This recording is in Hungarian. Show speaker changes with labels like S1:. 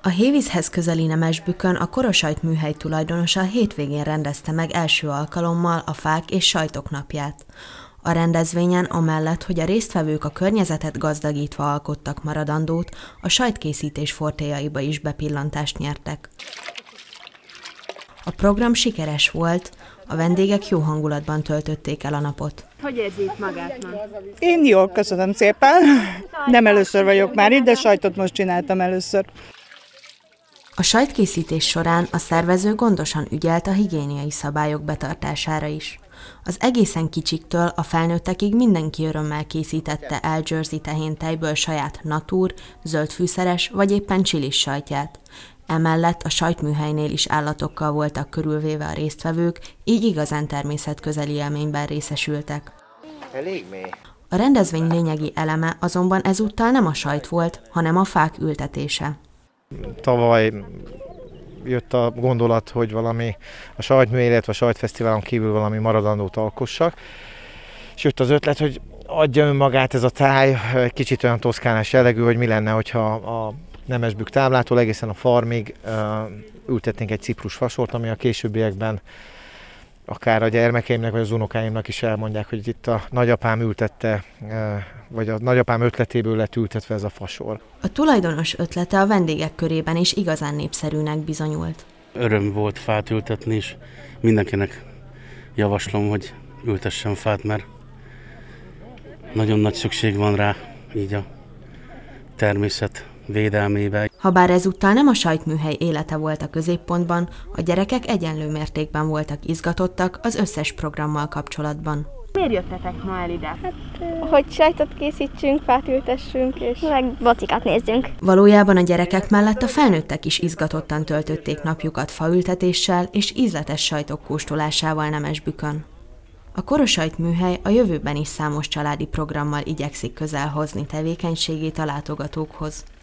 S1: A Hévízhez közeli Nemesbükön a Korosajt műhely tulajdonosa hétvégén rendezte meg első alkalommal a Fák és Sajtok napját. A rendezvényen amellett, hogy a résztvevők a környezetet gazdagítva alkottak maradandót, a sajtkészítés fortélyaiba is bepillantást nyertek. A program sikeres volt, a vendégek jó hangulatban töltötték el a napot.
S2: Hogy érzi itt magát ma?
S3: Én jól, köszönöm szépen. Nem először vagyok már itt, de sajtot most csináltam először.
S1: A sajtkészítés során a szervező gondosan ügyelt a higiéniai szabályok betartására is. Az egészen kicsiktől a felnőttekig mindenki örömmel készítette el Jersey tehéntejből saját natur, zöldfűszeres vagy éppen csilis sajtját. Emellett a sajtműhelynél is állatokkal voltak körülvéve a résztvevők, így igazán természetközeli élményben részesültek.
S4: Elég mély.
S1: A rendezvény lényegi eleme azonban ezúttal nem a sajt volt, hanem a fák ültetése.
S4: Tavaly jött a gondolat, hogy valami a sajtmű, illetve a sajtfesztiválon kívül valami maradandót alkossak. És jött az ötlet, hogy adja önmagát ez a táj, kicsit olyan toszkánás jellegű, hogy mi lenne, hogyha a Nemesbük táblától egészen a farmig ültetnénk egy ciprusfasort, ami a későbbiekben akár a gyermekeimnek vagy az unokáimnak is elmondják, hogy itt a nagyapám ültette, vagy a nagyapám ötletéből lett ültetve ez a fasor.
S1: A tulajdonos ötlete a vendégek körében is igazán népszerűnek bizonyult.
S5: Öröm volt fát ültetni, és mindenkinek javaslom, hogy ültessen fát, mert nagyon nagy szükség van rá, így a természet védelmébe.
S1: Habár ezúttal nem a sajtműhely élete volt a középpontban, a gyerekek egyenlő mértékben voltak izgatottak az összes programmal kapcsolatban.
S2: Miért jöttetek ma el ide?
S6: Hogy sajtot készítsünk, fát ültessünk, és meg bocikat nézzünk.
S1: Valójában a gyerekek mellett a felnőttek is izgatottan töltötték napjukat faültetéssel és ízletes sajtok kóstolásával Nemesbükön. A Korosajt műhely a jövőben is számos családi programmal igyekszik közel hozni tevékenységét a látogatókhoz.